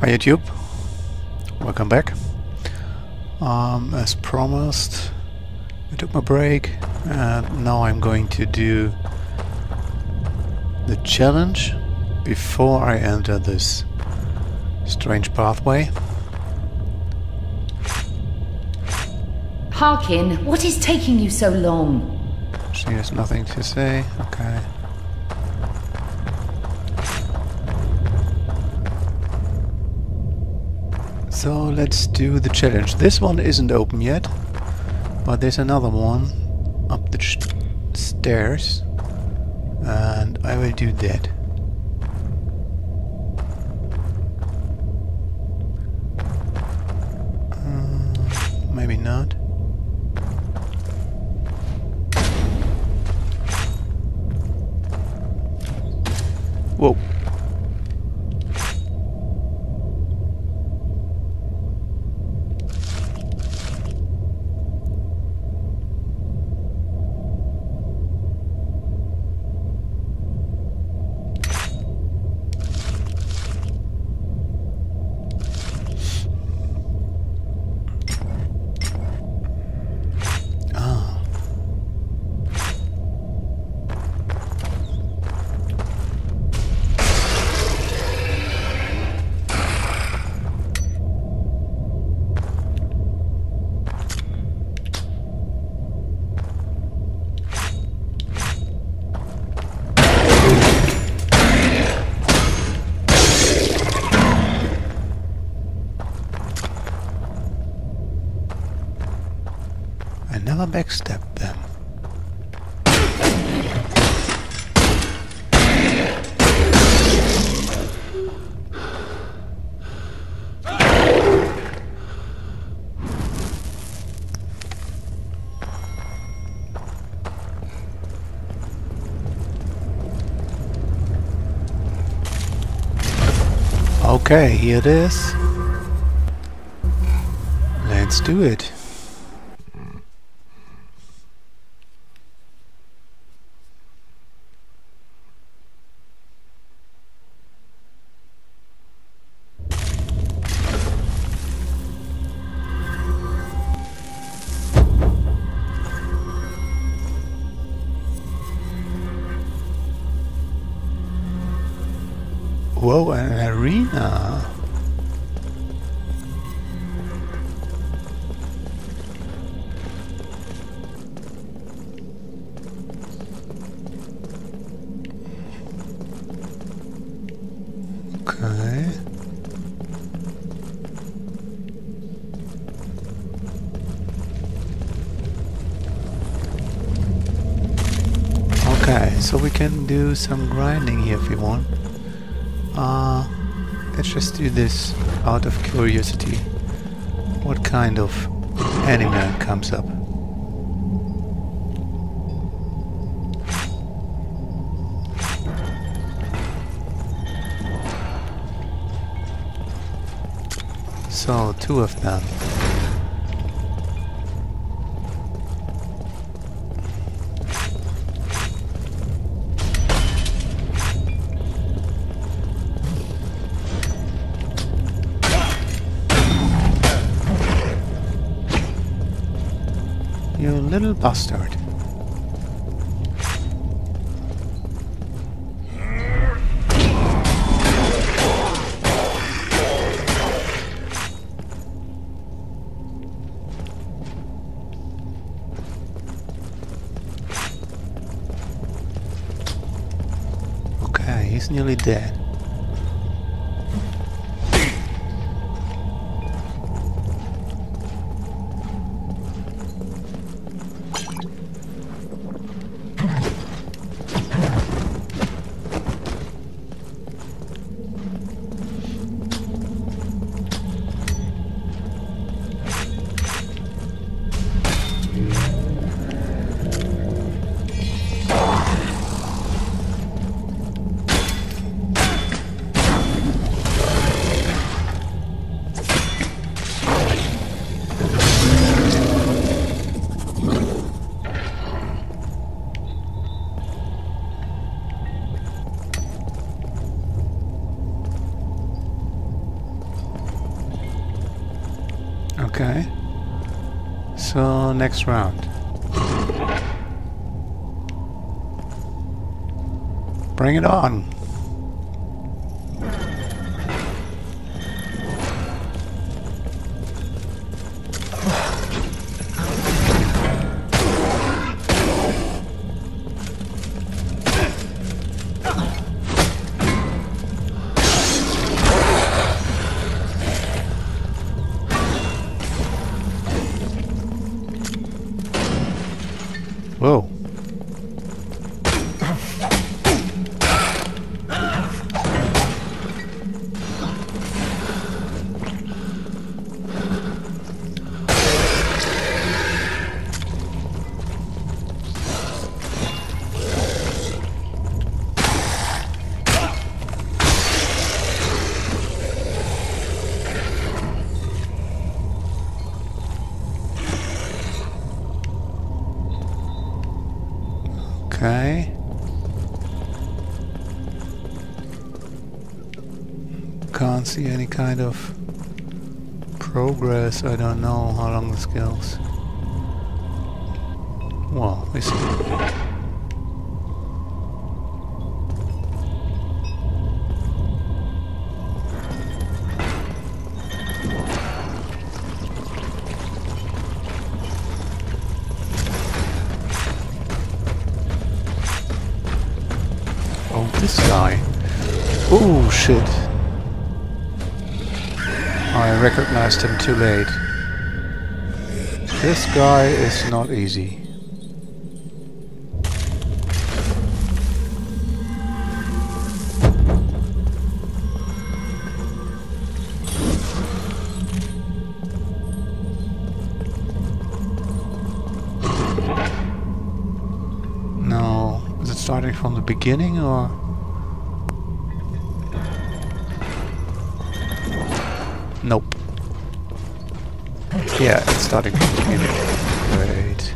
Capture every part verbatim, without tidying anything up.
Hi YouTube, welcome back. Um, as promised, I took my break and now I'm going to do the challenge before I enter this strange pathway. Harkyn, what is taking you so long? She has nothing to say, okay. So let's do the challenge. This one isn't open yet, but there's another one up the sh stairs, and I will do that. Uh, maybe not. Whoa. I never backstabbed them. Okay, here it is. Let's do it. Whoa, an arena! Okay. Okay, so we can do some grinding here if we want. Uh, let's just do this out of curiosity. What kind of animal comes up? So, two of them. You little bastard. Okay, he's nearly dead. Okay. So, next round. Bring it on! Whoa. Okay. Can't see any kind of progress. I don't know how long this goes. Well, we see. Oh, this guy. Oh, shit. I recognized him too late. This guy is not easy. No, is it starting from the beginning or? Nope. Yeah, it's starting from the beginning. Great.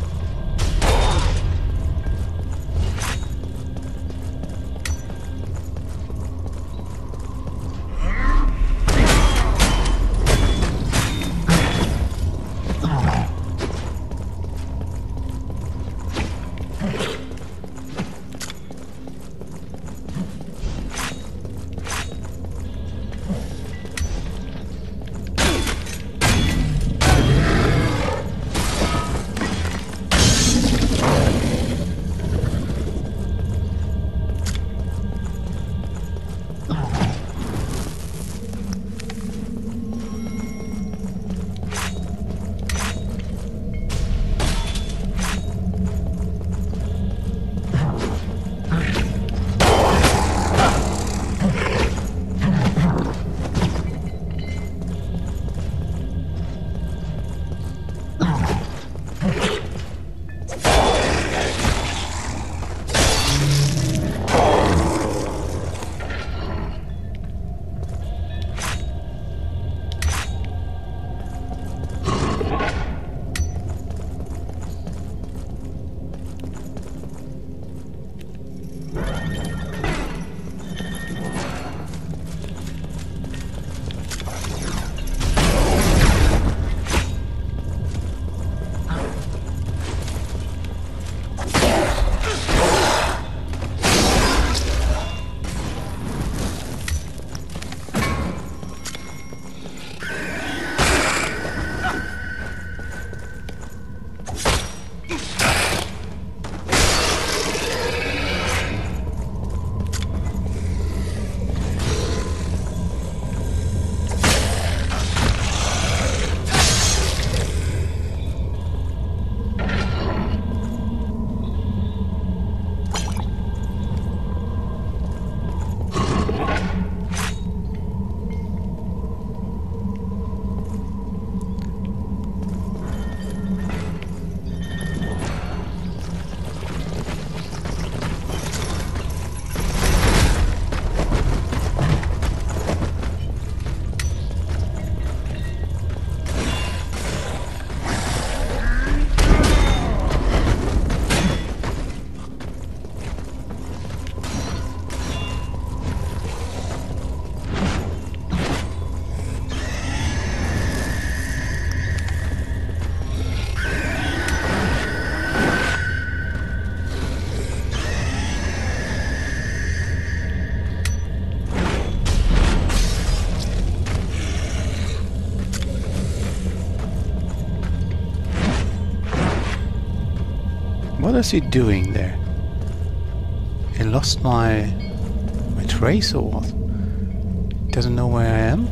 is he doing there? He lost my my trace or what? Doesn't know where I am?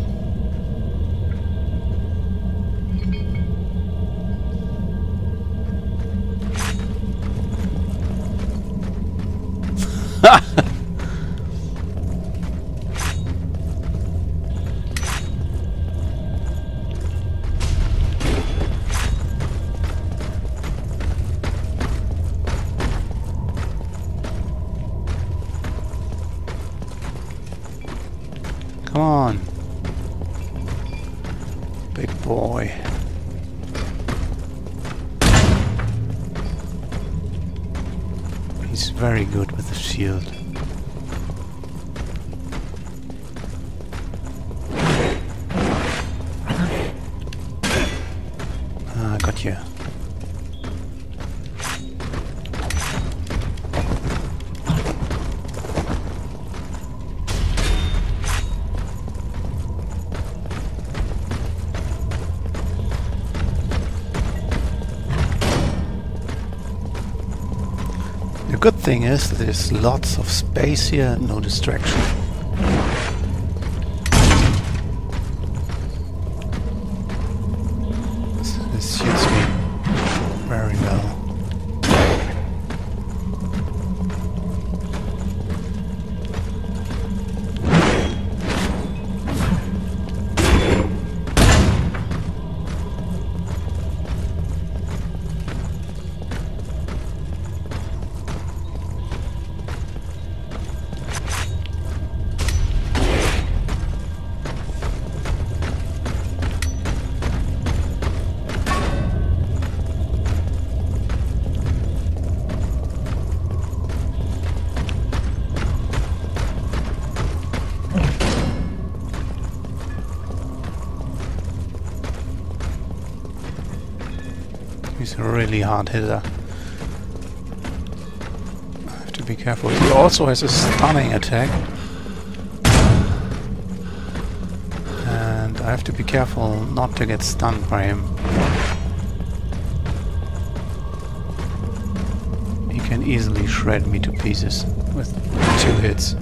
Come on, big boy. He's very good with the shield. Ah, got you. The good thing is that there's lots of space here, no distraction. This, this suits me very well. He's a really hard hitter. I have to be careful. He also has a stunning attack. And I have to be careful not to get stunned by him. He can easily shred me to pieces with two hits.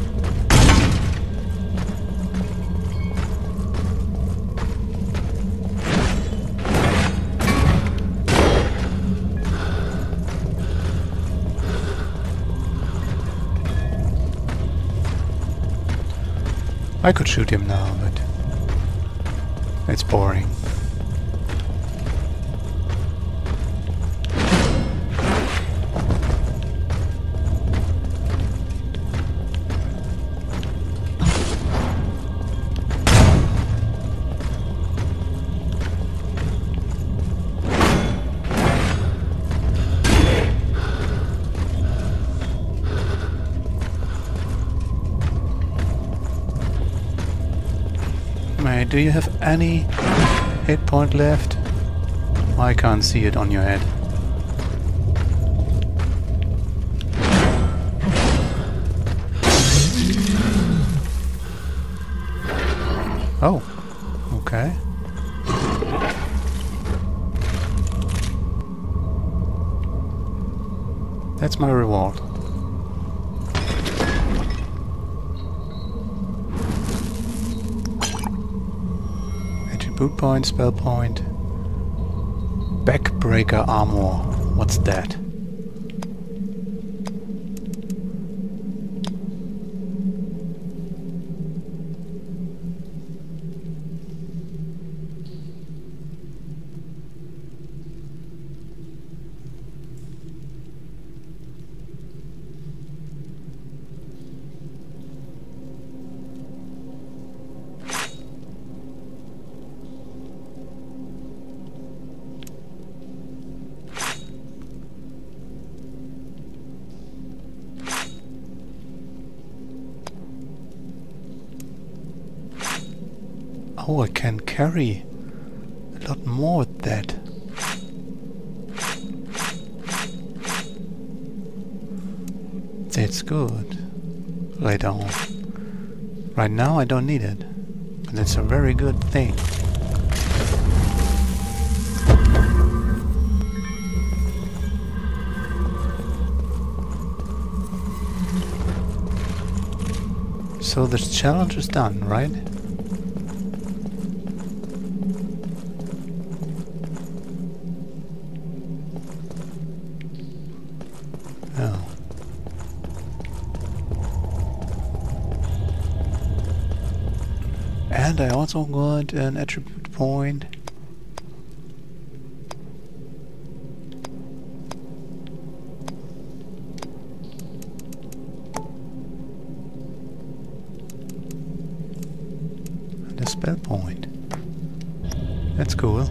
I could shoot him now, but it's boring. Do you have any hit point left? I can't see it on your head. Oh, okay. That's my reward. Boot point, spell point. Backbreaker armor. What's that? Oh, I can carry a lot more with that. That's good. Later on. Right now I don't need it. But that's a very good thing. So this challenge is done, right? Oh. And I also got an attribute point. And a spell point. That's cool.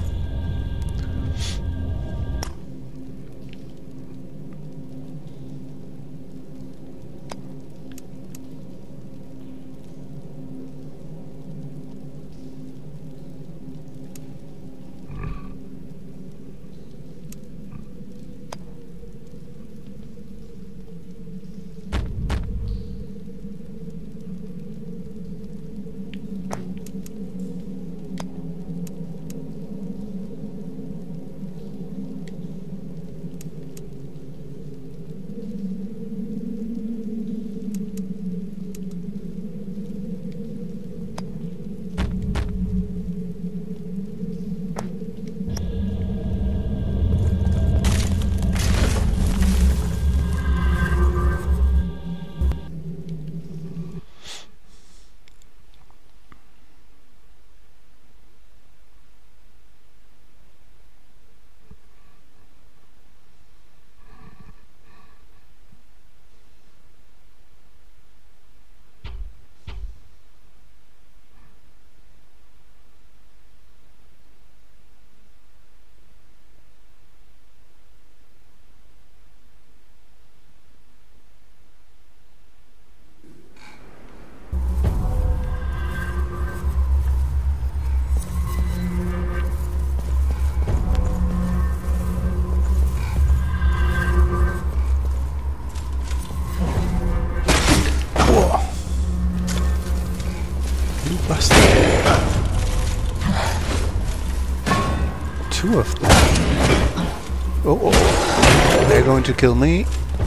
Two of them. Oh, oh, they're going to kill me.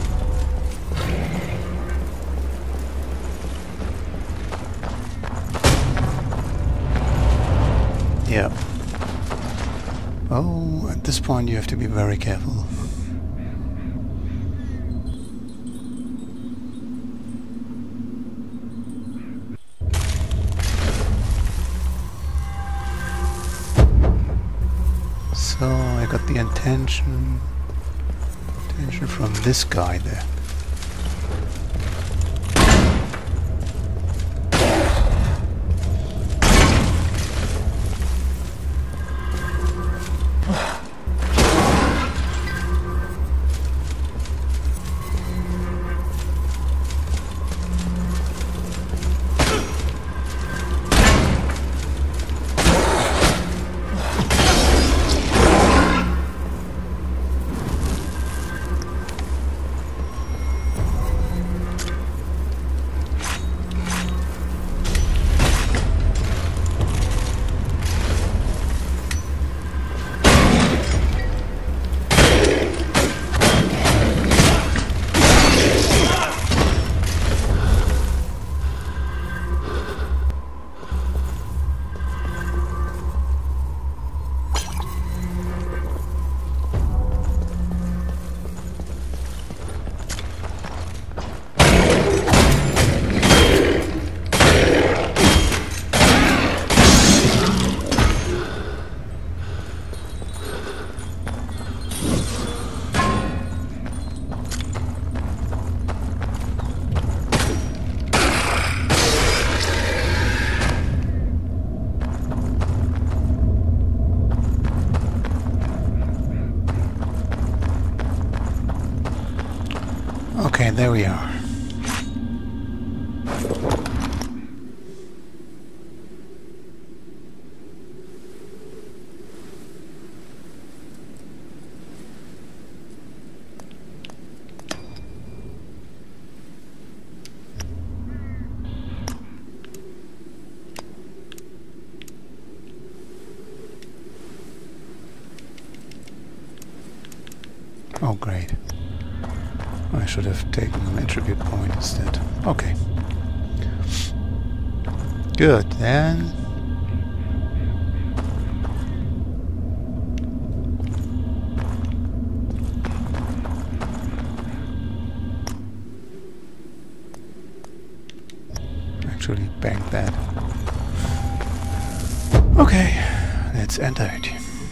Yeah. Oh, at this point you have to be very careful. So I got the intention, intention from this guy there. Okay, there we are. Oh, great. I should have taken an attribute point instead. Okay. Good, then. Actually, bank that. Okay, let's enter it.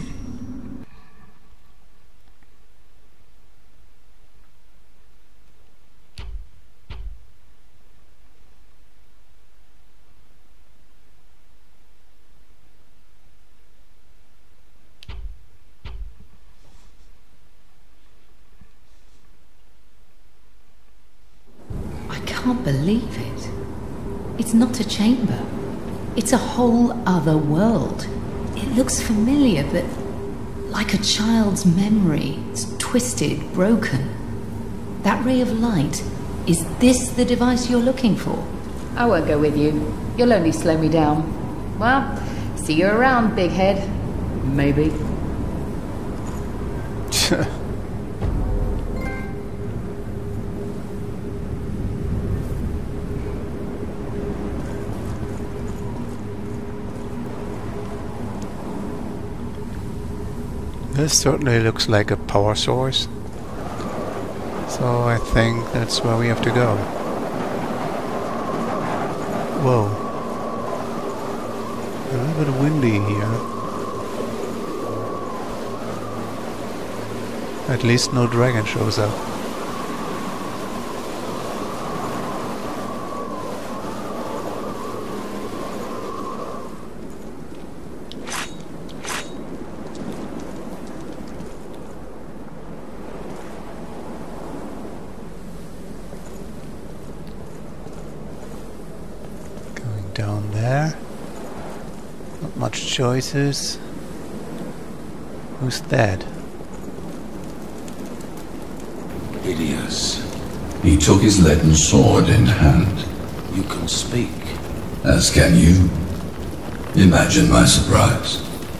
I can't believe it. It's not a chamber. It's a whole other world. It looks familiar, but like a child's memory. It's twisted, broken. That ray of light, is this the device you're looking for? I won't go with you. You'll only slow me down. Well, see you around, big head. Maybe. This certainly looks like a power source. So I think that's where we have to go. Whoa. A little bit windy here. At least no dragon shows up. Down there. Not much choices. Who's that? Hideous. He took his leaden sword in hand. You can speak. As can you. Imagine my surprise.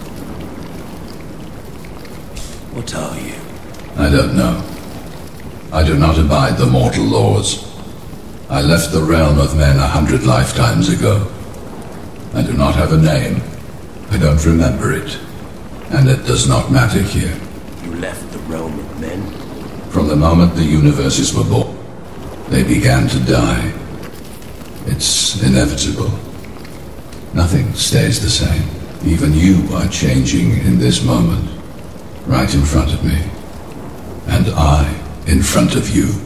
What are you? I don't know. I do not abide the mortal laws. I left the realm of men a hundred lifetimes ago. I do not have a name. I don't remember it. And it does not matter here. You left the realm of men? From the moment the universes were born, they began to die. It's inevitable. Nothing stays the same. Even you are changing in this moment, right in front of me. And I in front of you.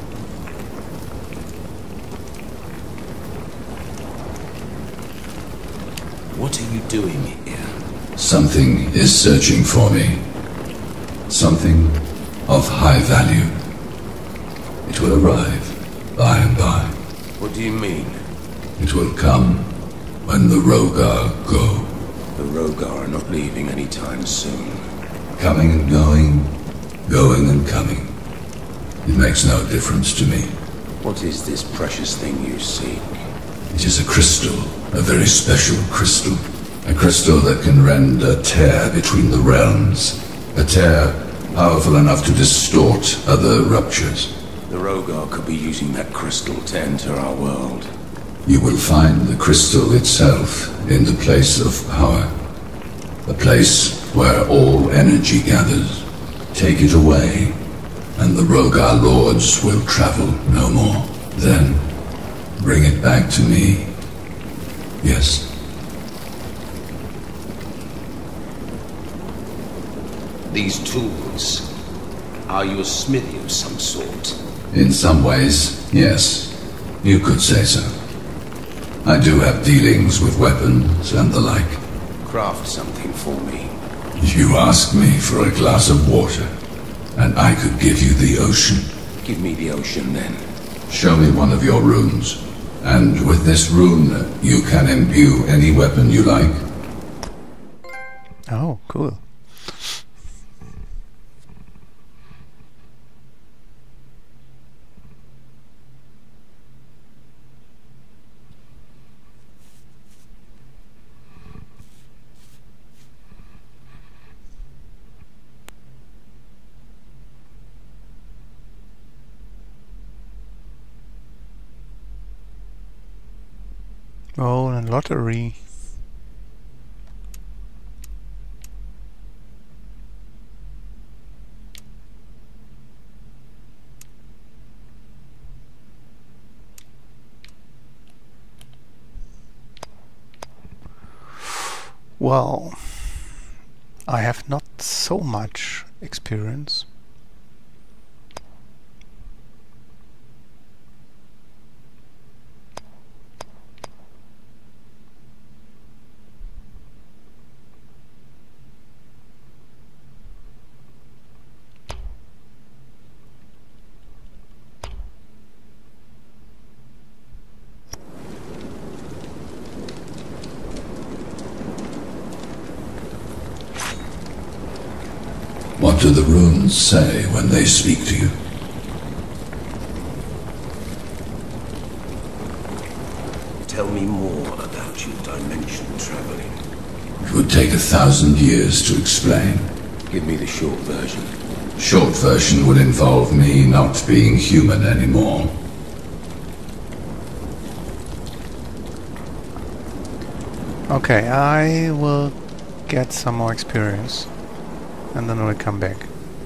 What are you doing here? Something is searching for me. Something of high value. It will arrive by and by. What do you mean? It will come when the Rhogar go. The Rhogar are not leaving anytime soon. Coming and going, going and coming. It makes no difference to me. What is this precious thing you seek? It is a crystal, a very special crystal. A crystal that can rend a tear between the realms. A tear powerful enough to distort other ruptures. The Rhogar could be using that crystal to enter our world. You will find the crystal itself in the place of power. A place where all energy gathers. Take it away, and the Rhogar Lords will travel no more. Then, bring it back to me. Yes. These tools, are you a smithy of some sort? In some ways, yes. You could say so. I do have dealings with weapons and the like. Craft something for me. You ask me for a glass of water, and I could give you the ocean. Give me the ocean then. Show me one of your runes, and with this rune, you can imbue any weapon you like. Oh, cool. Oh, and lottery. Well, I have not so much experience. What do the runes say when they speak to you? Tell me more about your dimension traveling. It would take a thousand years to explain. Give me the short version. Short version would involve me not being human anymore. Okay, I will get some more experience and then we'll come back.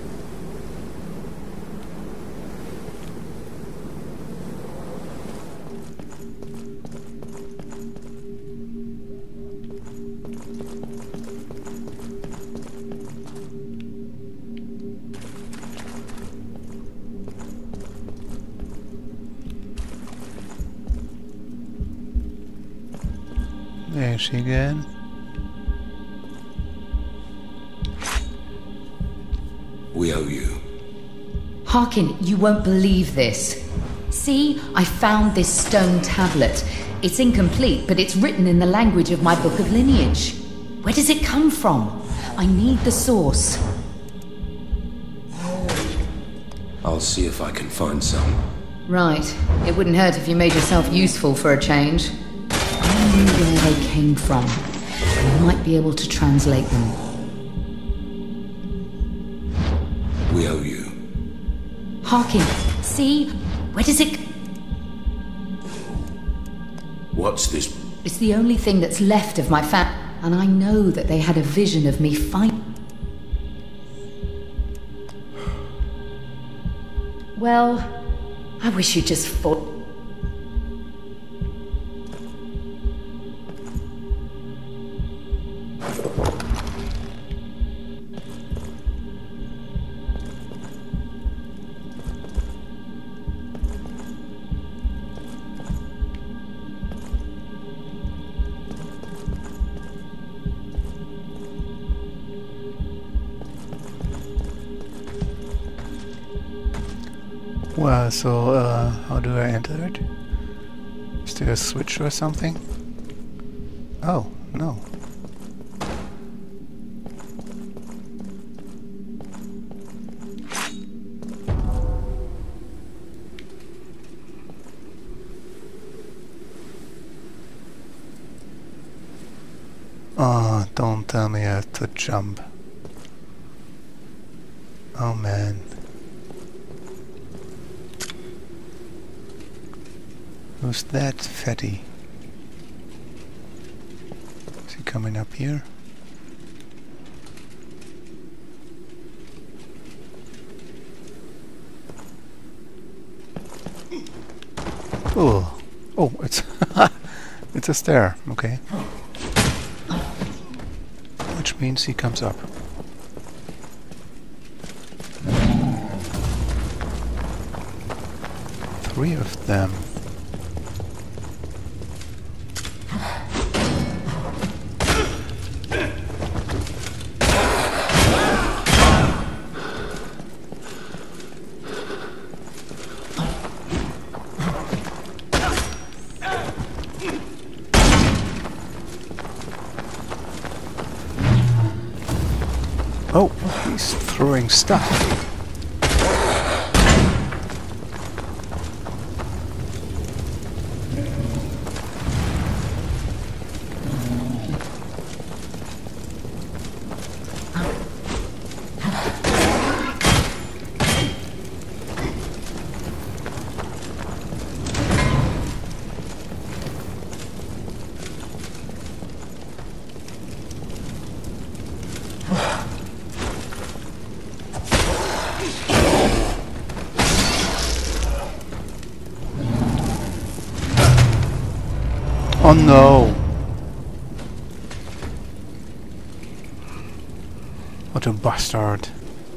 There she again. We owe you. Harkyn, you won't believe this. See, I found this stone tablet. It's incomplete, but it's written in the language of my book of lineage. Where does it come from? I need the source. I'll see if I can find some. Right. It wouldn't hurt if you made yourself useful for a change. I knew where they came from. I might be able to translate them. We owe you. Harkyn, see? Where does it... What's this? It's the only thing that's left of my fam... And I know that they had a vision of me fight... Well, I wish you'd just fought... Well, so, uh, how do I enter it? Is there a switch or something? Oh, no. Oh, don't tell me I have to jump. Oh man. Who's that fatty? Is he coming up here? Oh, oh, it's it's a stair. Okay, which means he comes up. Three of them. Oh, he's throwing stuff. Oh no! What a bastard.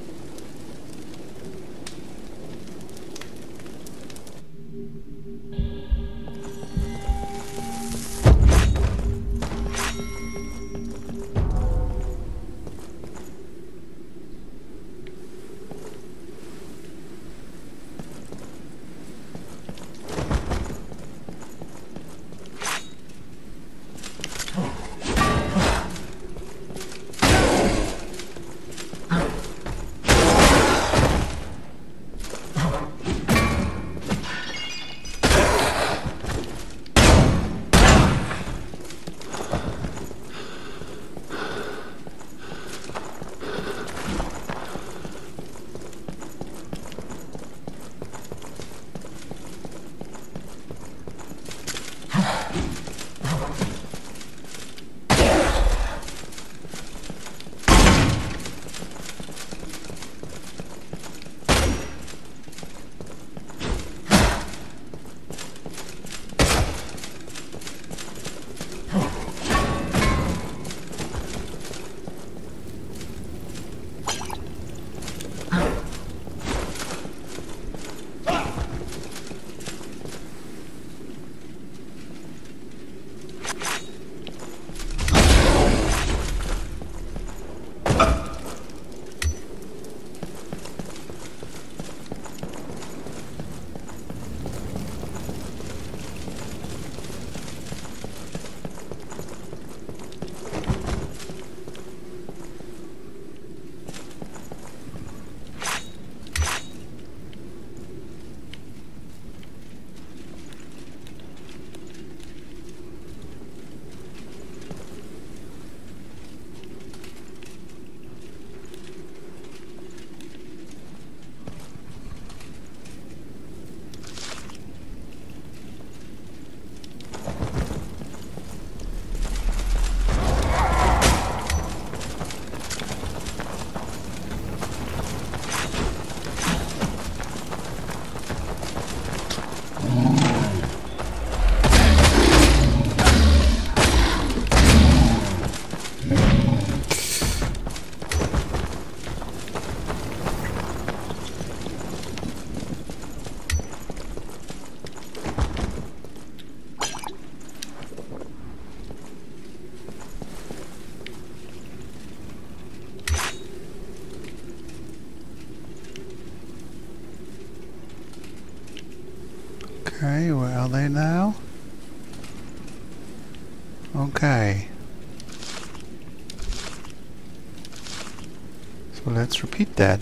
Okay, where are they now? Okay. So let's repeat that.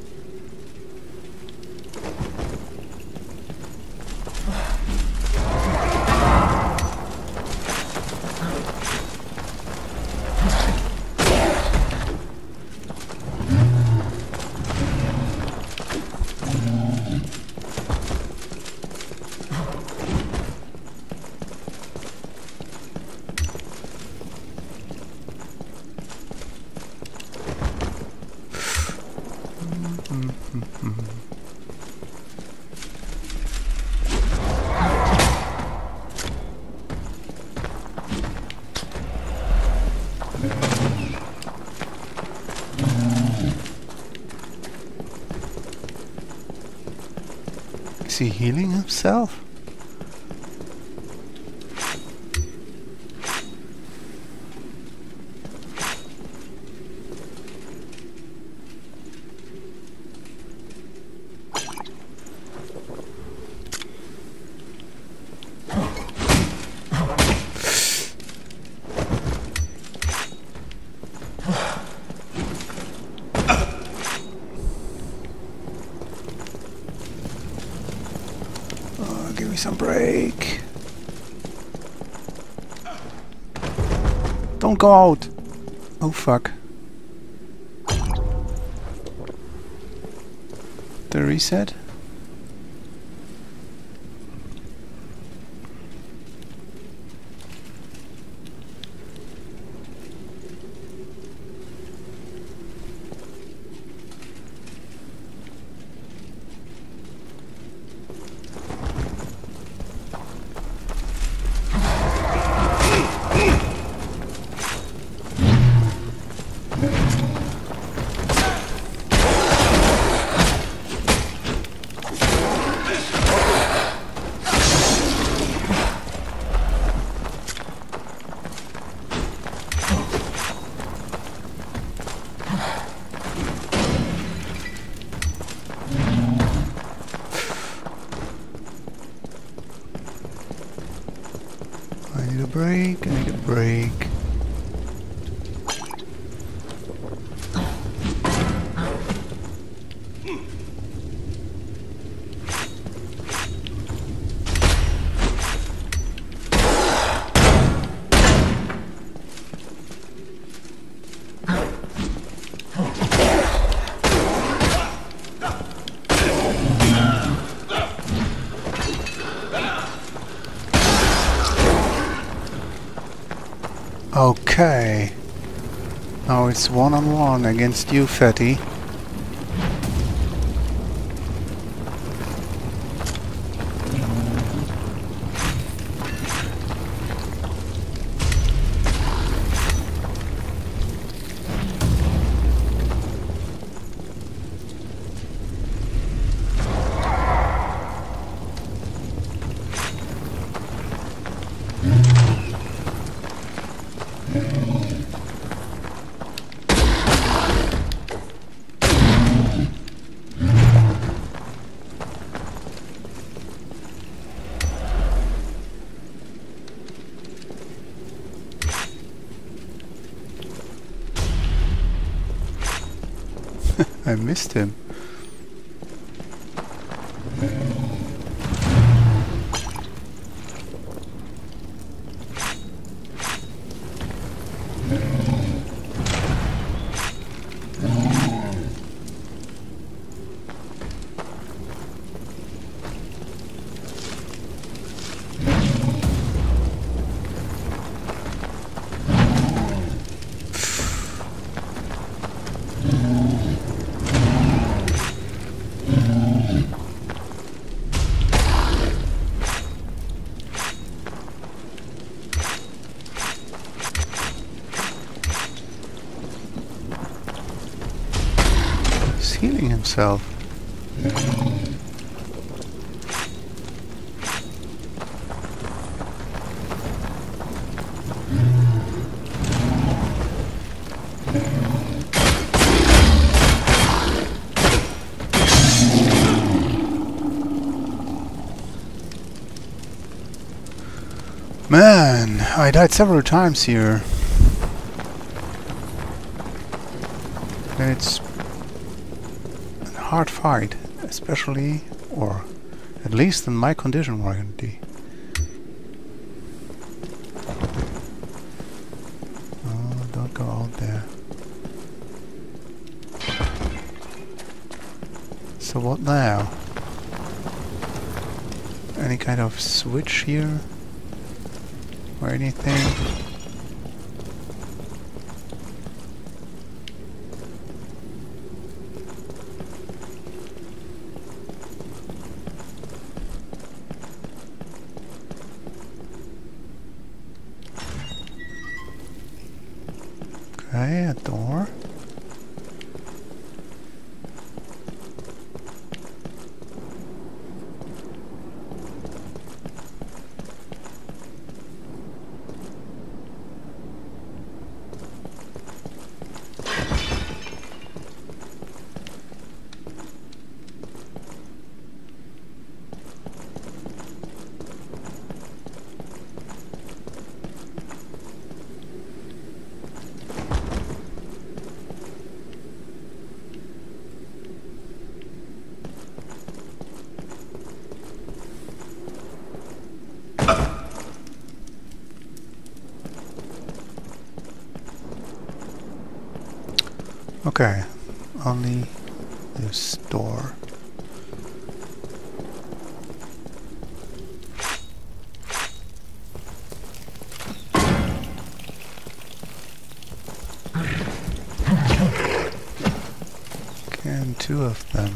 Is he healing himself? Give me some break. Don't go out. Oh fuck. The reset? I need a break, I need a break. Okay. Now it's one on one against you, Fatty. I missed him. Healing himself. Man, I died several times here. And it's hard fight, especially, or at least in my condition warranty. Oh, don't go out there. So what now? Any kind of switch here? Or anything? Okay, a door. Okay, only this door. Can two of them.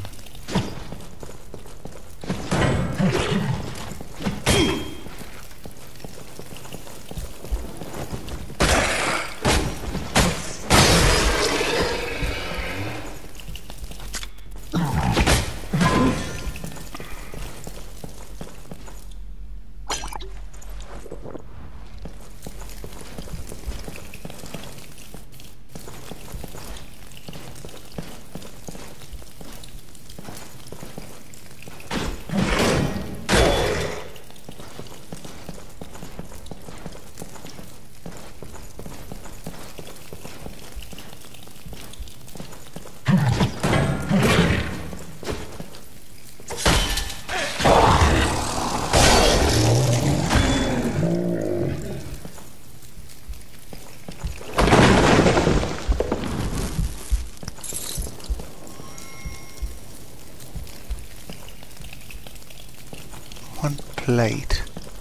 plate.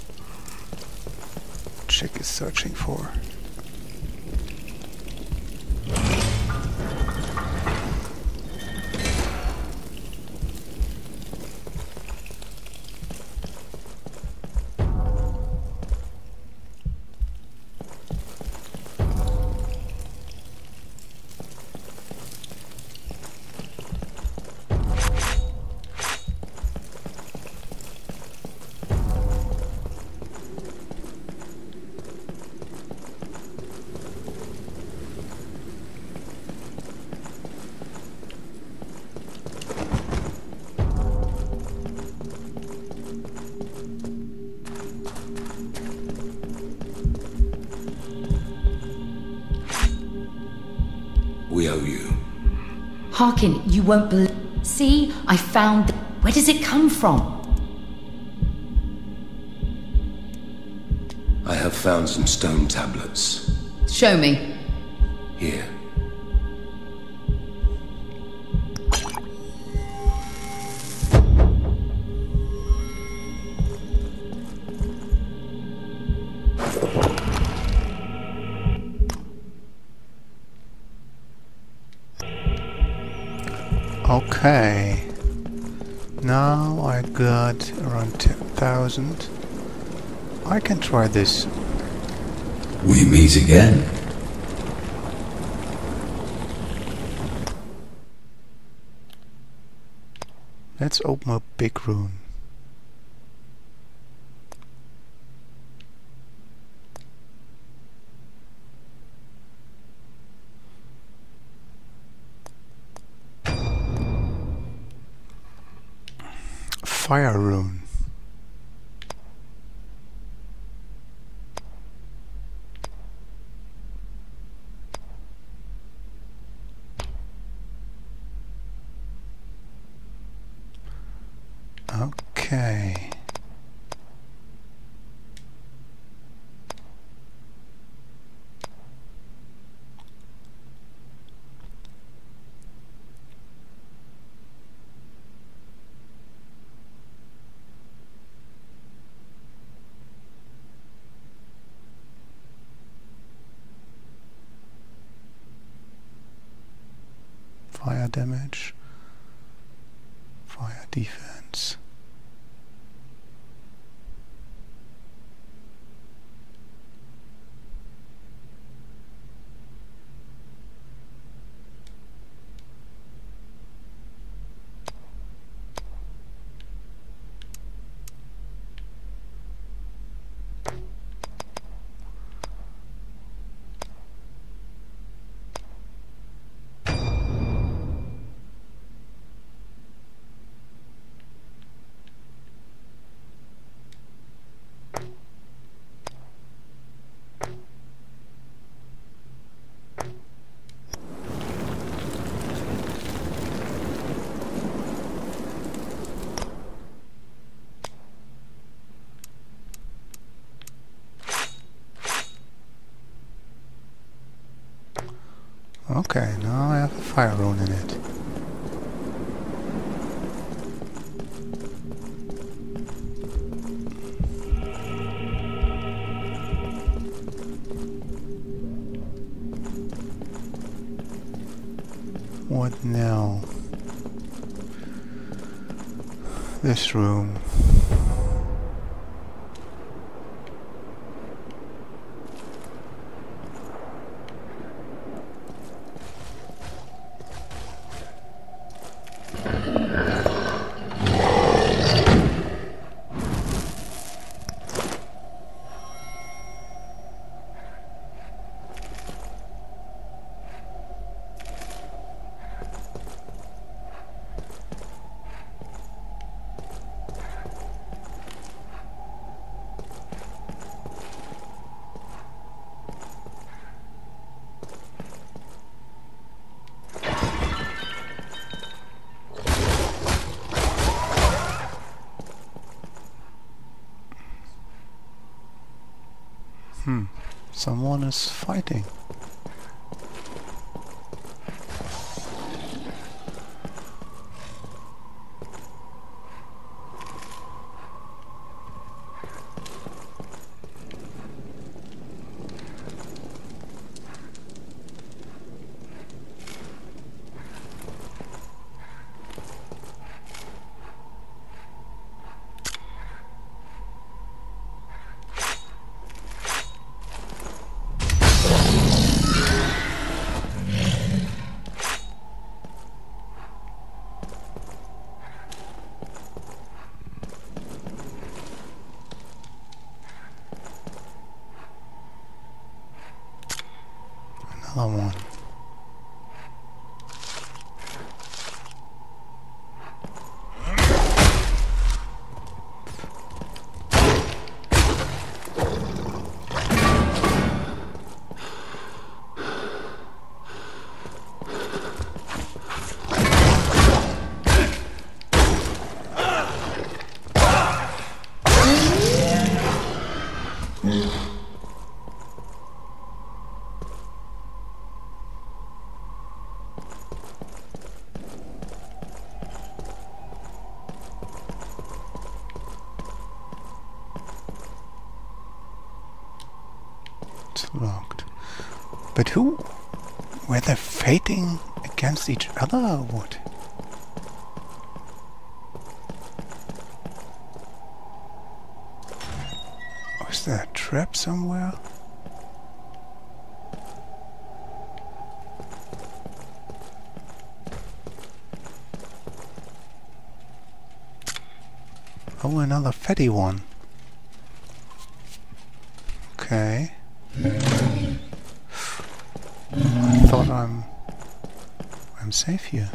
Chick is searching for. We owe you. Harkyn, you won't believe. See, I found. Where does it come from? I have found some stone tablets. Show me. Here. Okay. Now I got around ten thousand. I can try this. We meet again. Let's open a big room. Fire rune. Okay. Fire damage, fire defense. Okay, now I have a fire rune in it. What now? This room. Hmm, someone is fighting. Another one. It's locked. But who? Were they fighting against each other or what? Or is there a trap somewhere? Oh, another fatty one. Okay. I thought I'm... I'm safe here.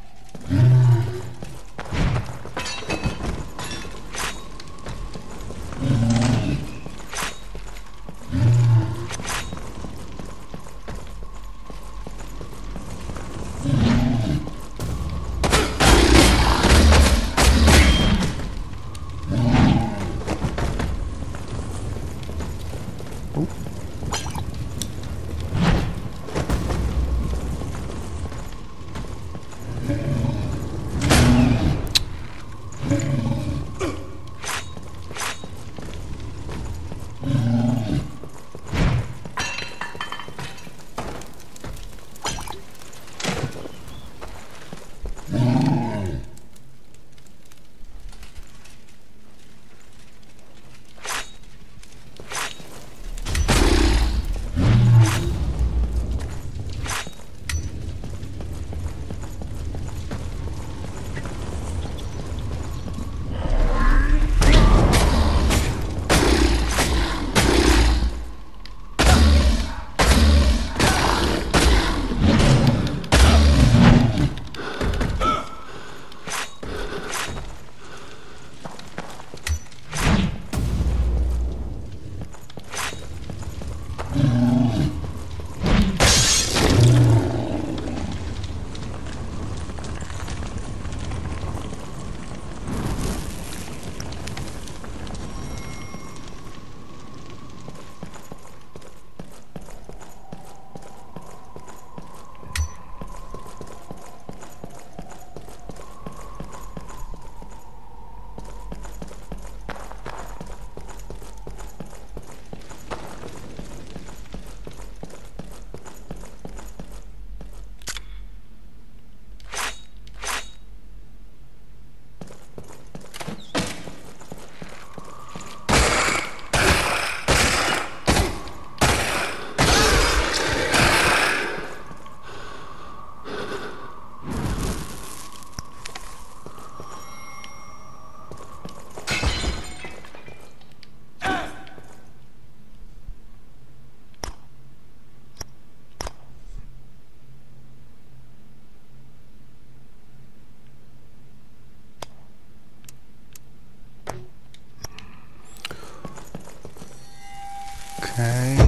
Okay.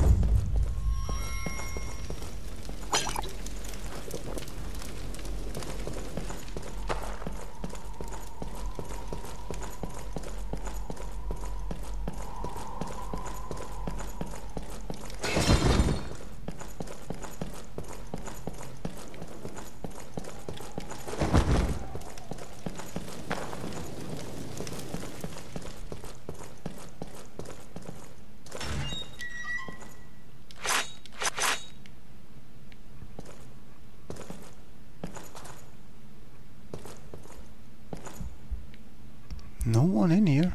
No one in here.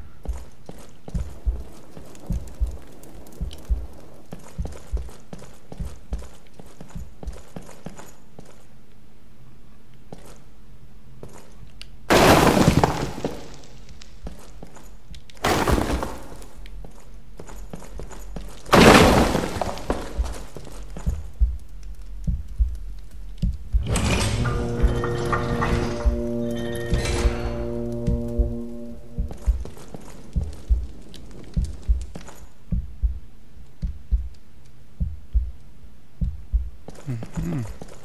Hmm.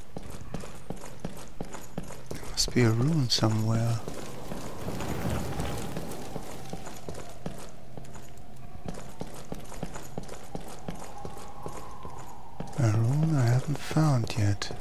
There must be a rune somewhere. A rune I haven't found yet.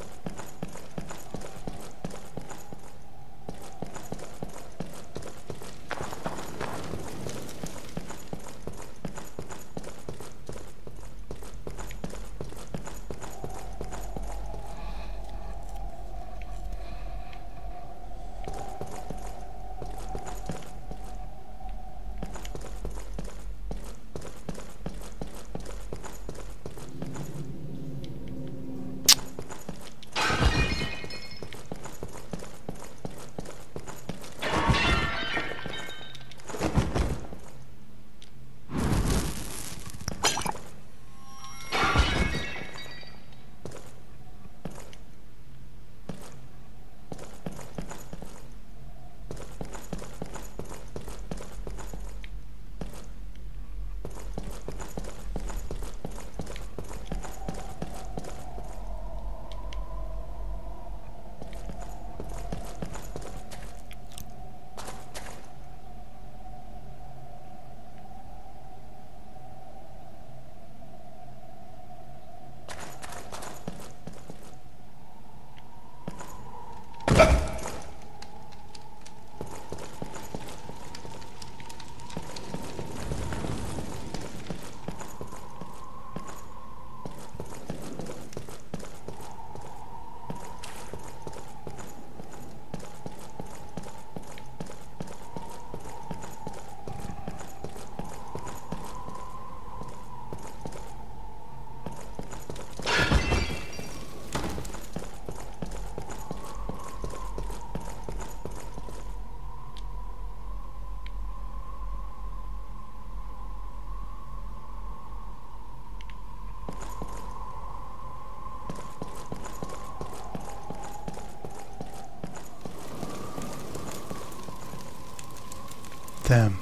Damn.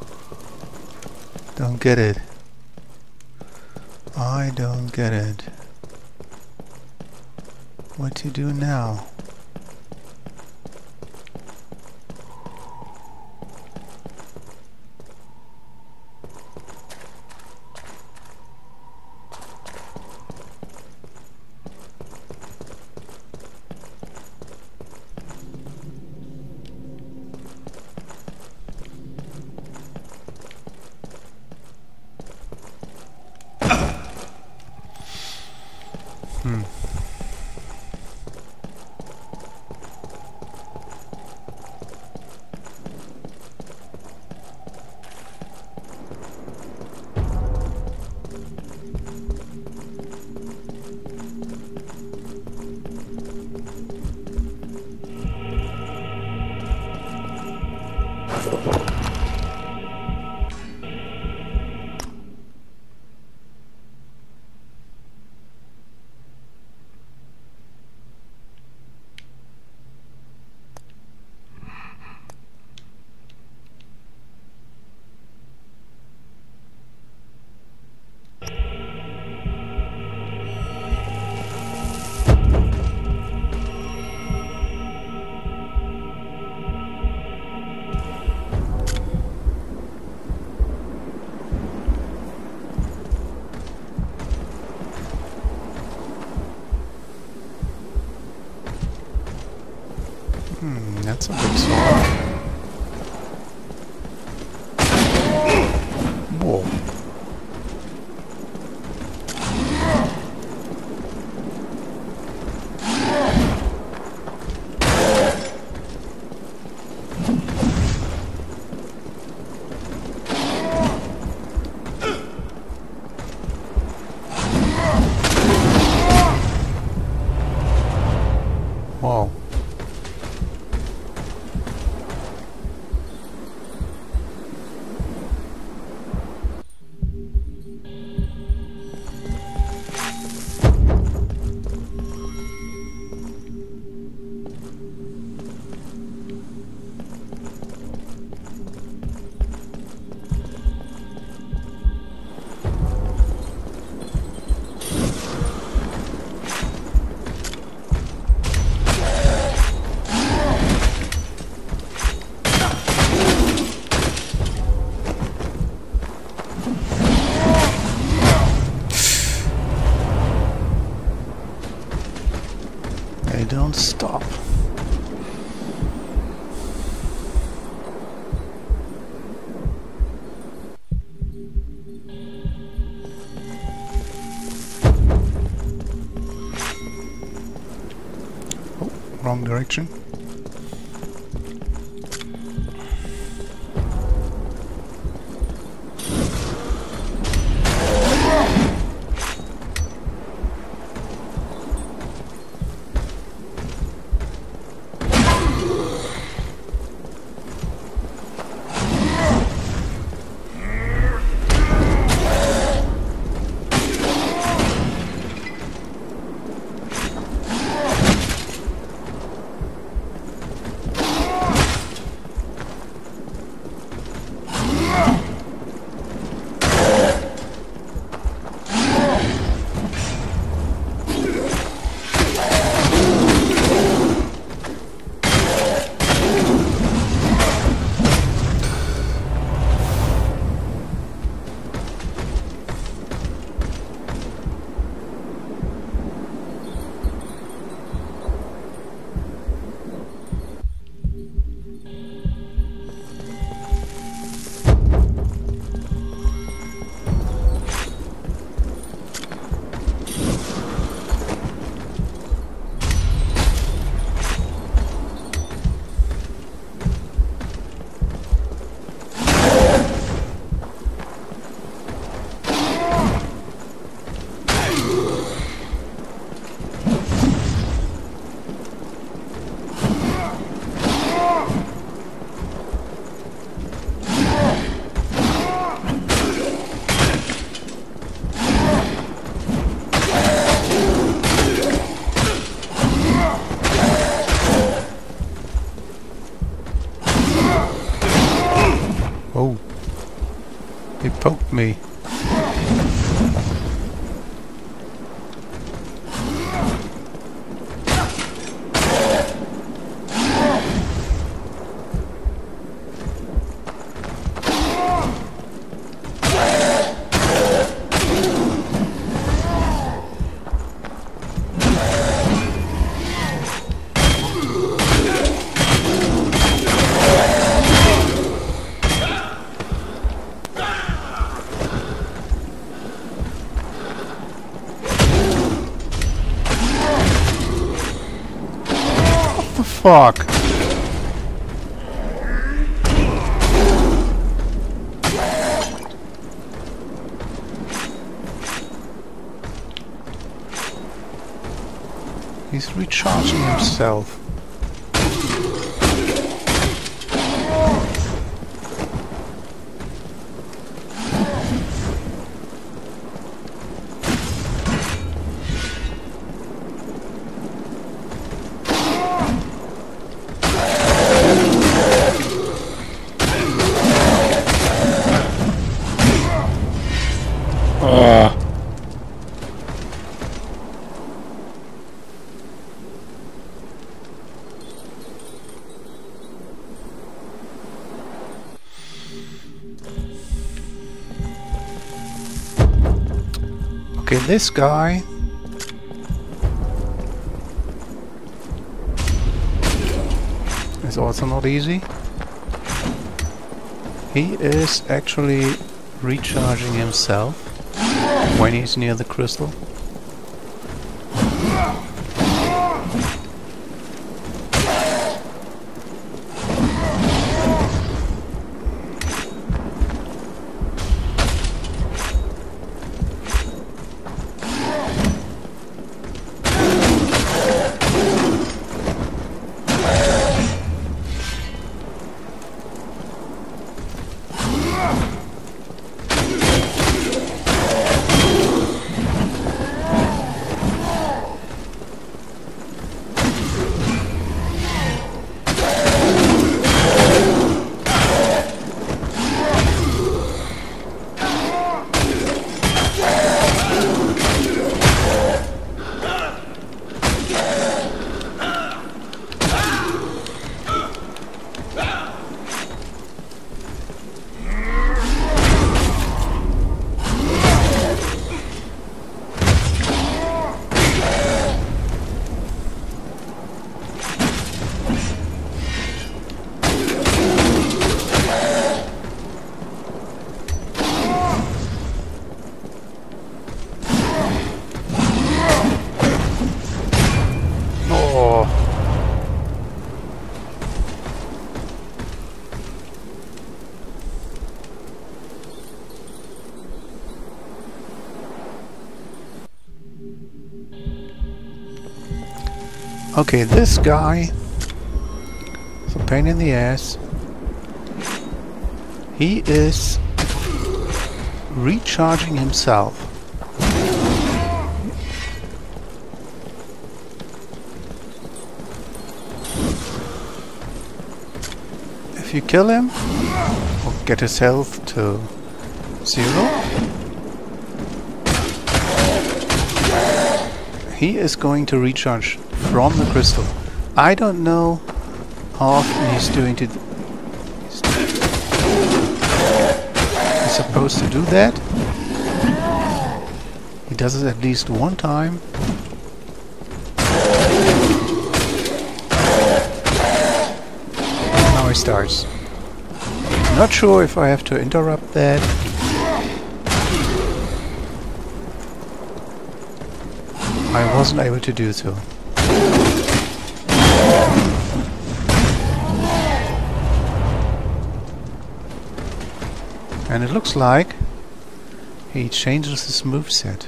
Don't get it. I don't get it. What to do now? Hmm. Hmm, that's a good sword. Whoa. Whoa. you don't stop. Oh, wrong direction. Oh, he poked me. Fuck. He's recharging himself. Okay, this guy is also not easy. He is actually recharging himself when he's near the crystal. Okay, this guy is a pain in the ass. He is recharging himself. If you kill him, or get his health to zero, he is going to recharge from the crystal. I don't know how often he's doing to. He's, he's supposed to do that. He does it at least one time. Now he starts. Not sure if I have to interrupt that. I wasn't able to do so. And it looks like he changes his moveset.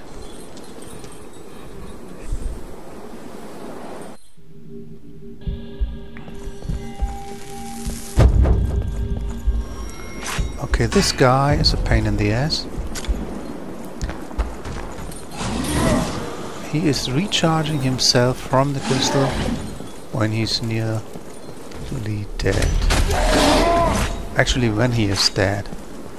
Okay, this guy is a pain in the ass. He is recharging himself from the crystal when he's nearly dead. Actually, when he is dead.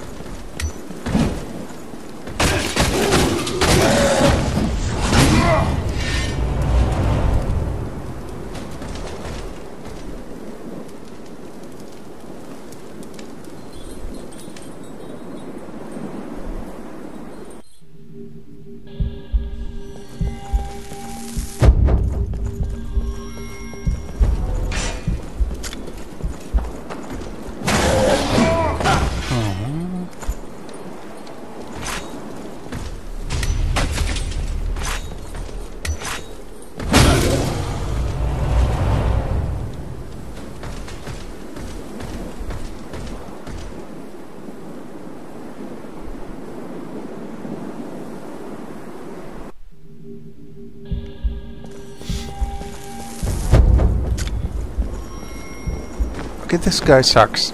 Okay, this guy sucks.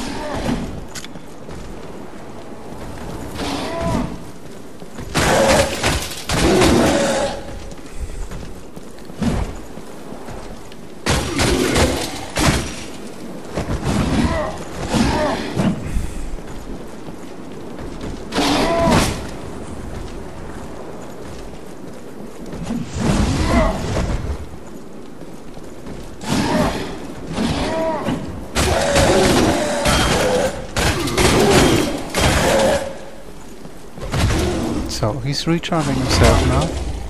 So he's recharging himself now.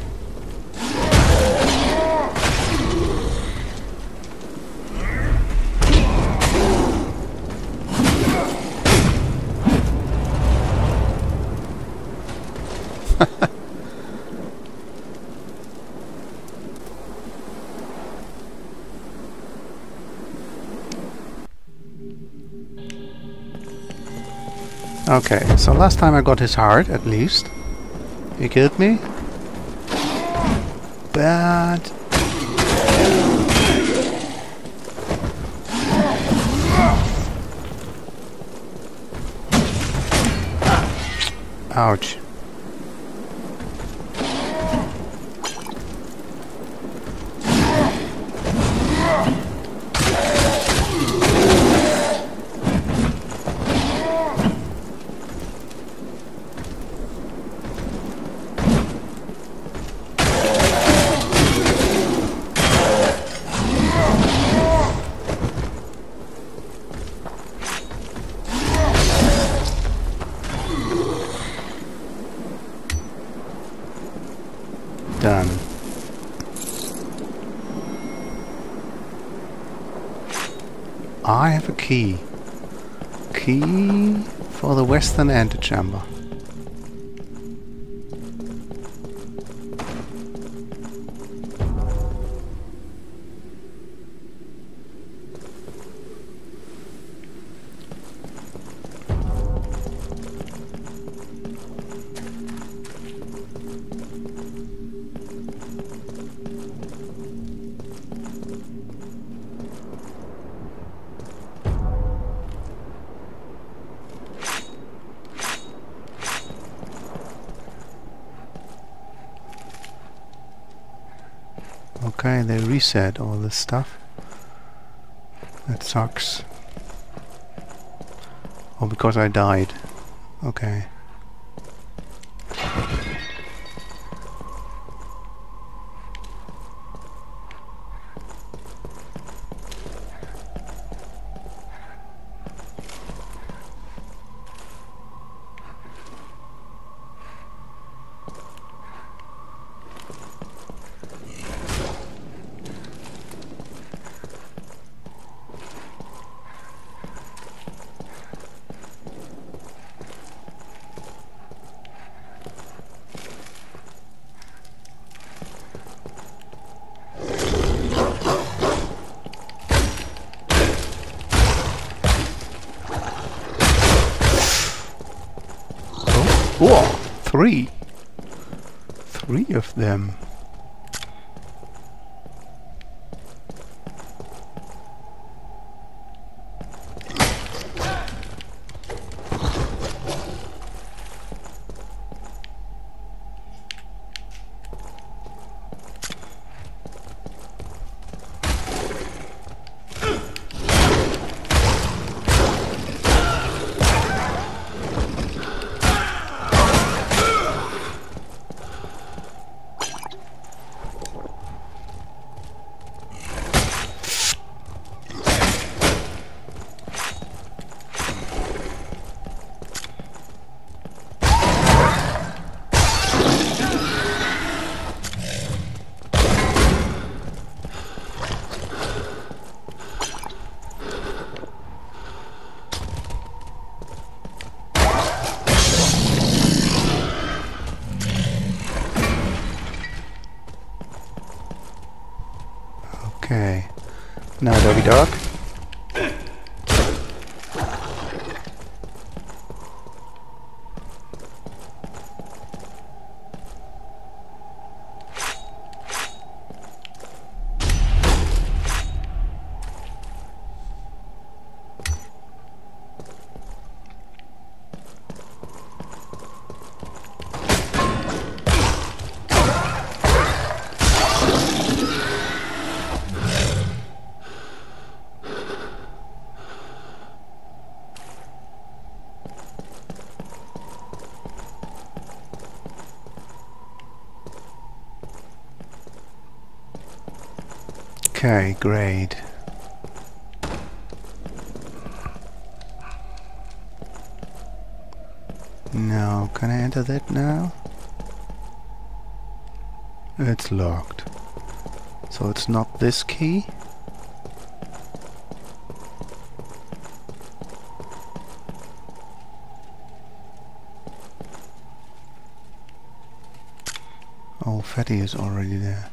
Okay, so last time I got his heart, at least. He killed me. But... ouch. Done. I have a key. Key for the western antechamber. Okay, they reset all this stuff. That sucks. Oh, because I died. Okay. Whoa! Three! Three of them. Okay. Now, Doggy Dog. Okay, great. Now, can I enter that now? It's locked. So it's not this key? Oh, Fatty is already there.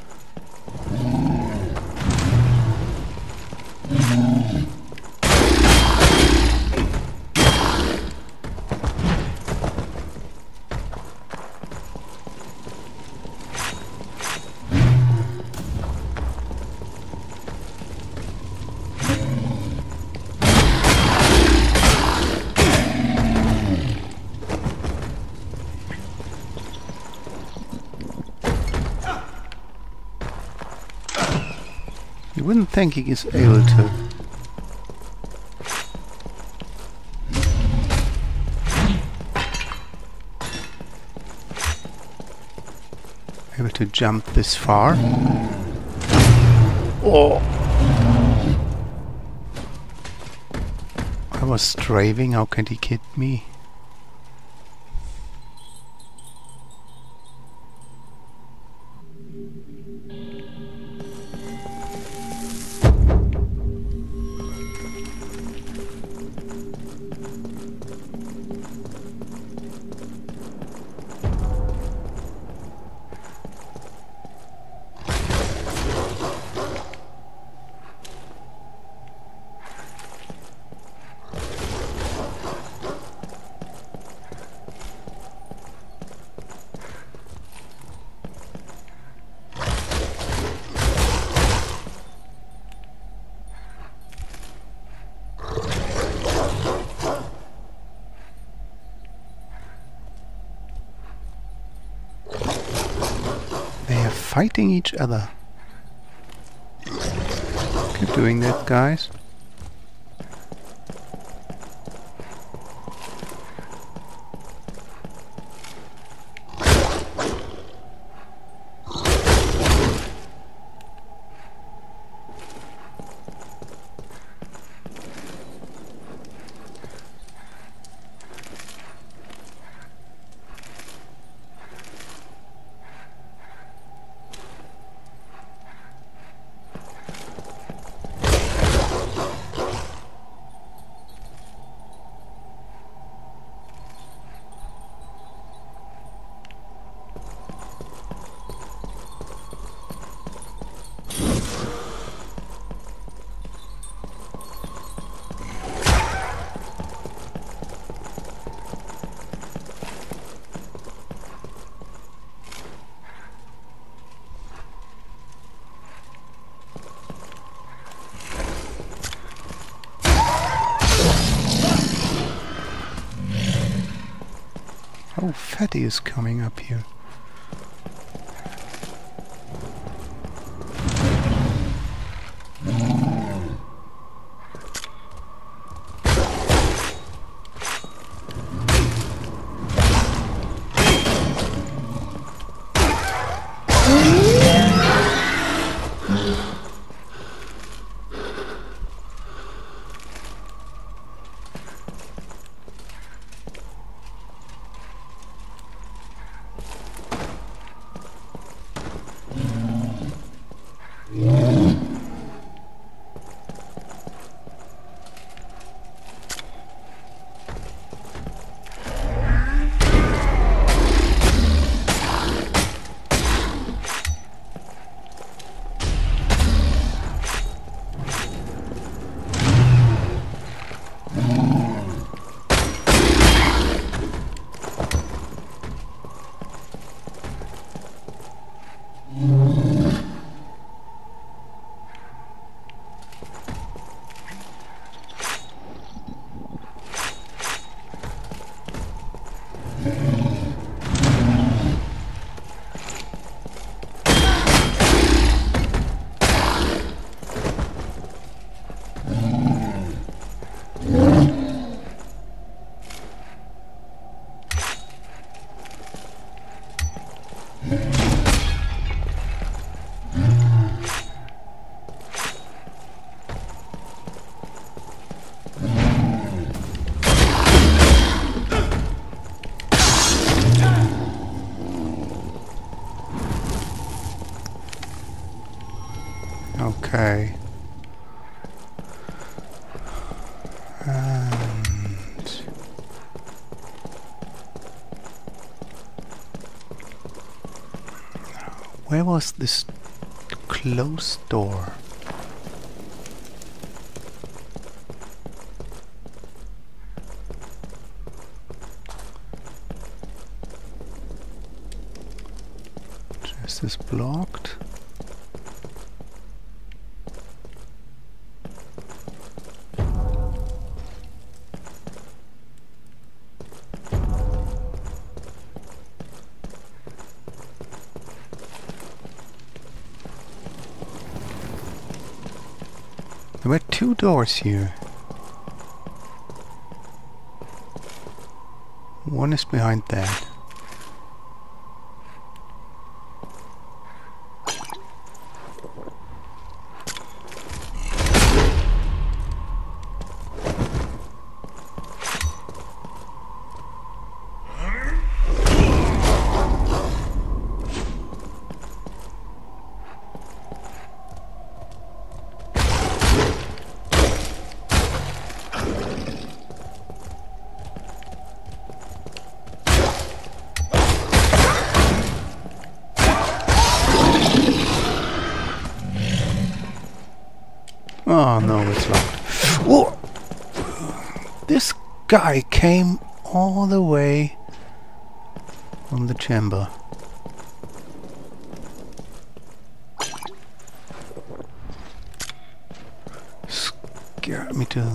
You wouldn't think he is able to. Able to jump this far. Oh! I was strafing, how can he kid me? Fighting each other. Keep doing that, guys. Oh, Fatty is coming up here. Okay. And where was this closed door? Is this blocked? There were two doors here. One is behind that. Oh no, it's locked. Whoa! This guy came all the way from the chamber. Scared me too.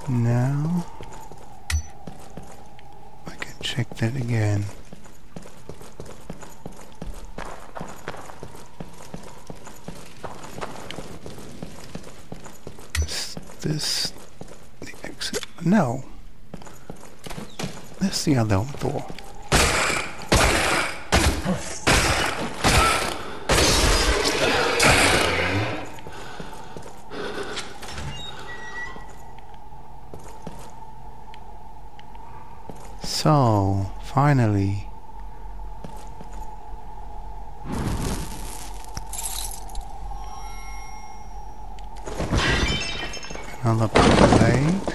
Now I can check that again. Is this the exit? No. That's the other door. So, finally. Another blade.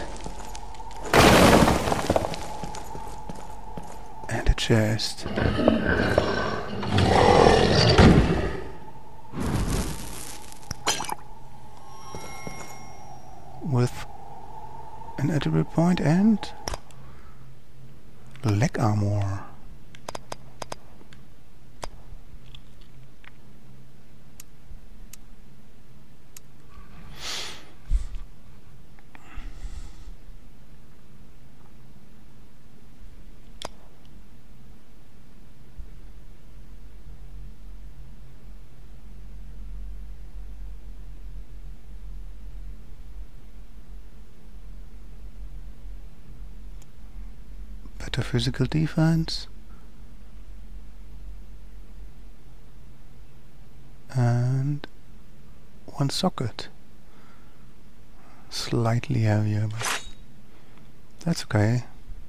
And a chest. With an attribute point and leg armor. Better physical defense and one socket, slightly heavier, but that's okay.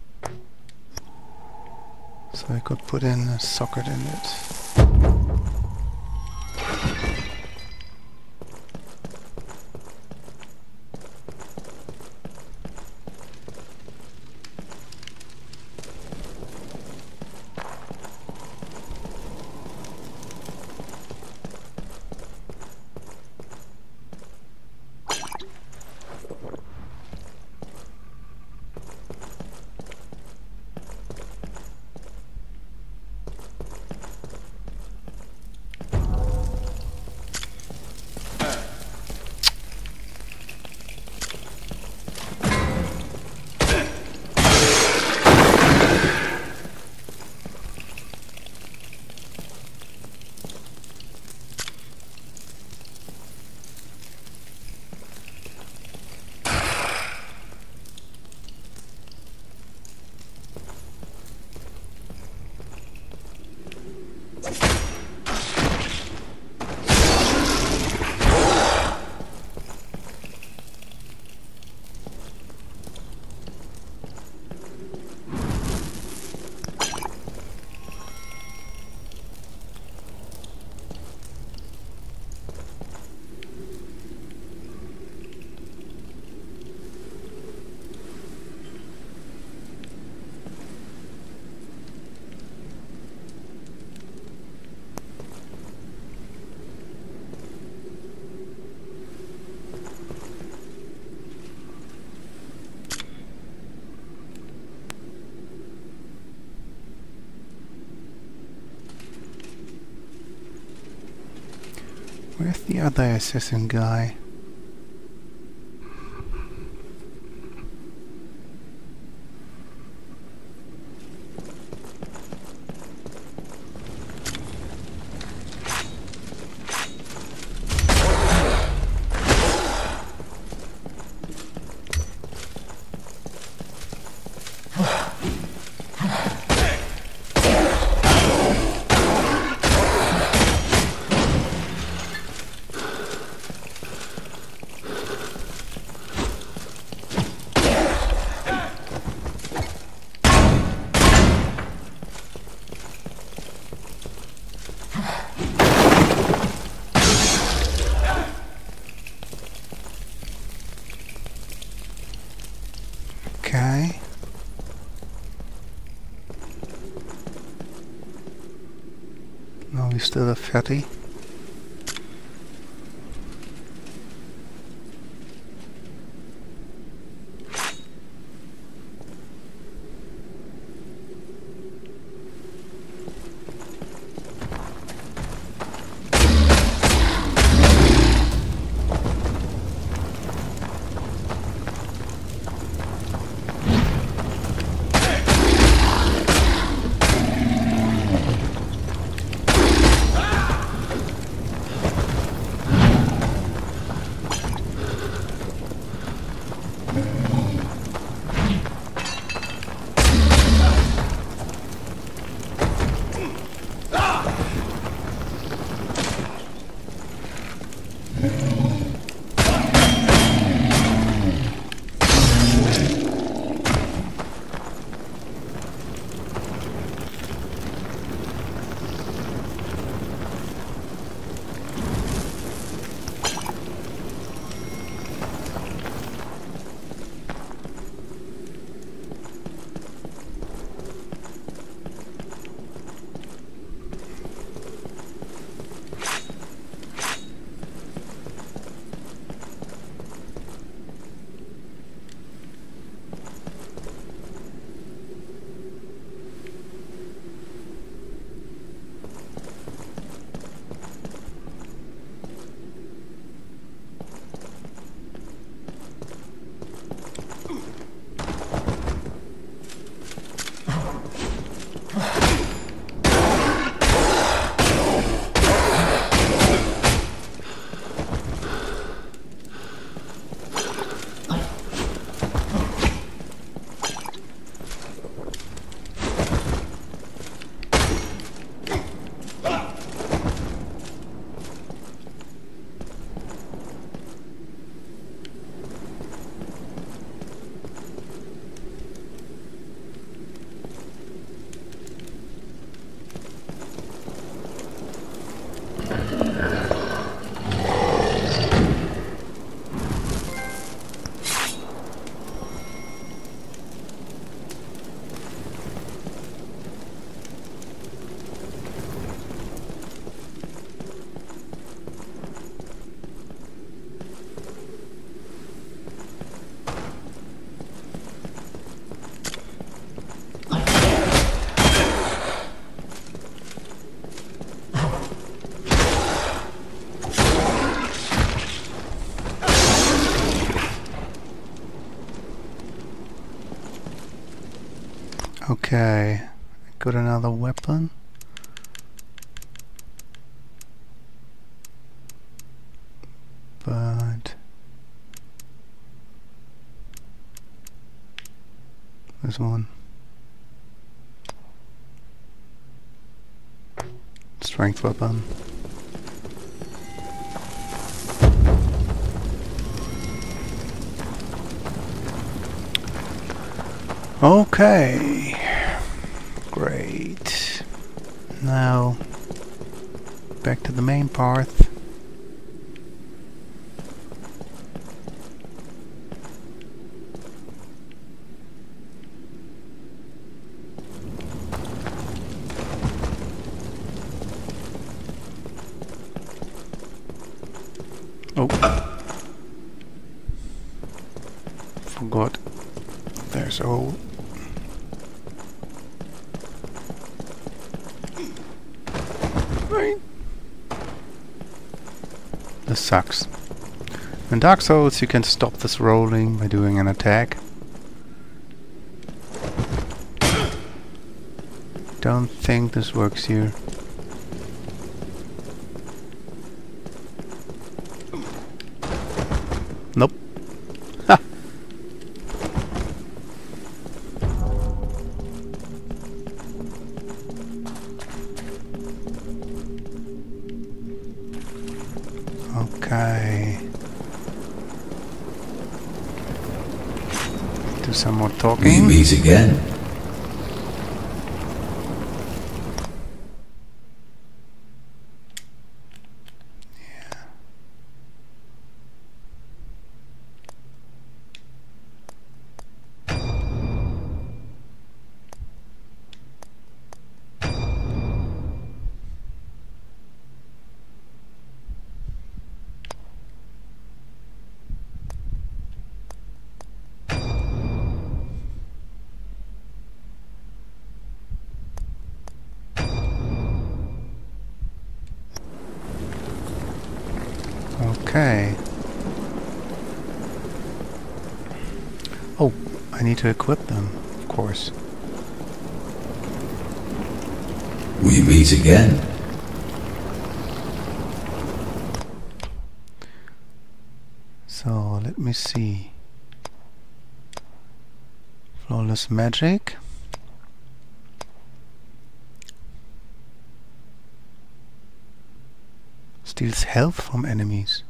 So I could put in a socket in it. Where's the other assassin guy? Okay. Now we still have fatty. Okay, got another weapon. But this one. Strength weapon. Okay, great. Now back to the main path. Oh, forgot. There's a hole. This sucks. In Dark Souls you can stop this rolling by doing an attack. Don't think this works here. Nope. Ha! Okay. Do some more talking. We meet again. Okay. Oh, I need to equip them, of course. We meet again. So, let me see. Flawless magic. Steals health from enemies.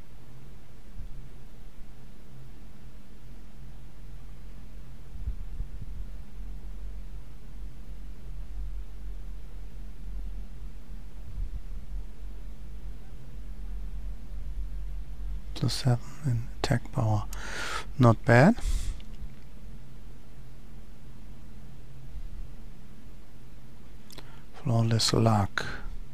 Plus seven in attack power. Not bad. Flawless luck.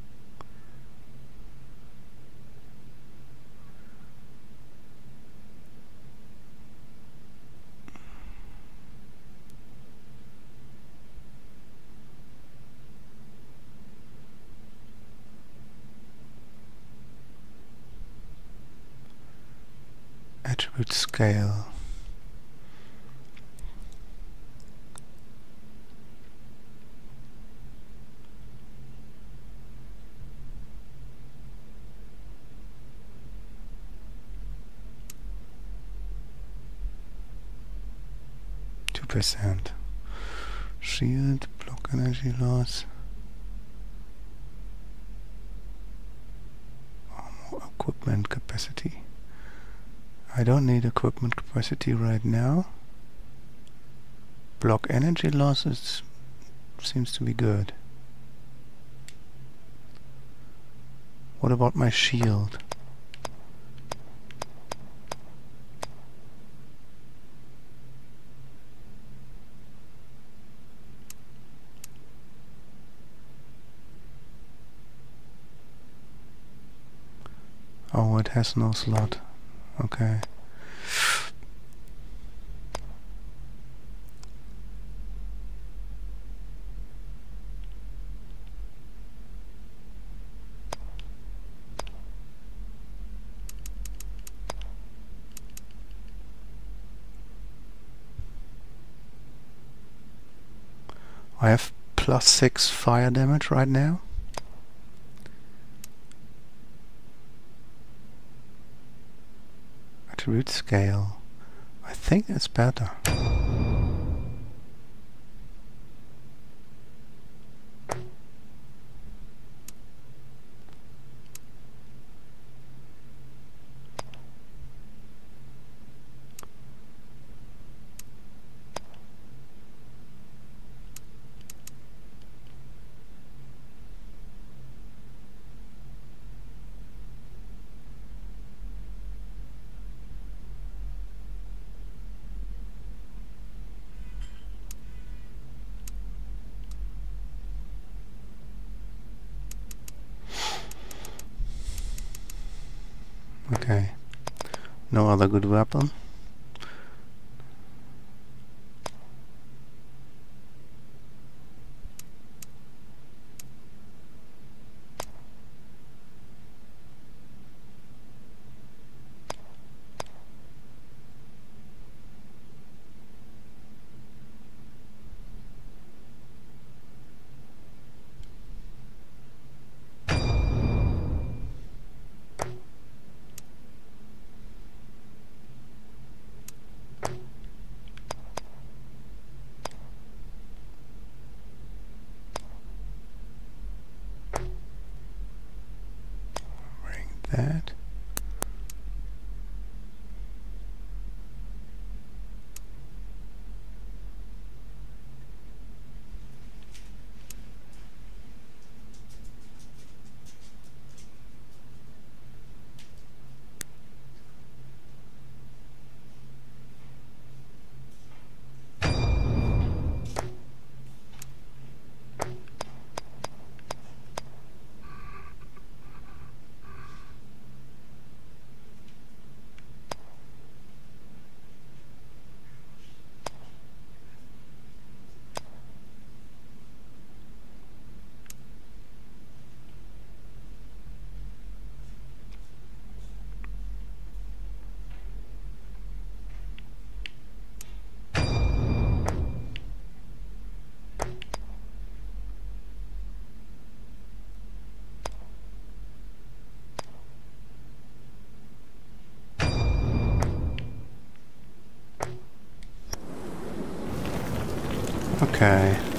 Attribute scale. Two percent. Shield, block energy loss. Armor equipment capacity. I don't need equipment capacity right now. Block energy losses seems to be good. What about my shield? Oh, it has no slot. Okay. I have plus six fire damage right now. Attribute scale. I think that's better. Okay, no other good weapon. That. Okay.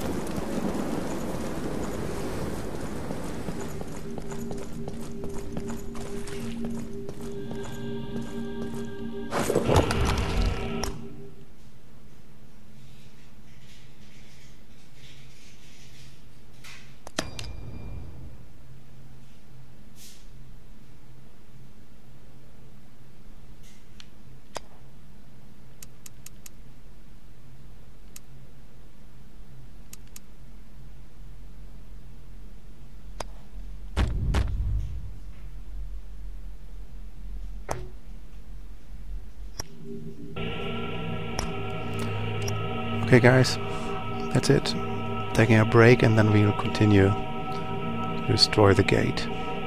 Okay guys, that's it. Taking a break and then we will continue to destroy the gate.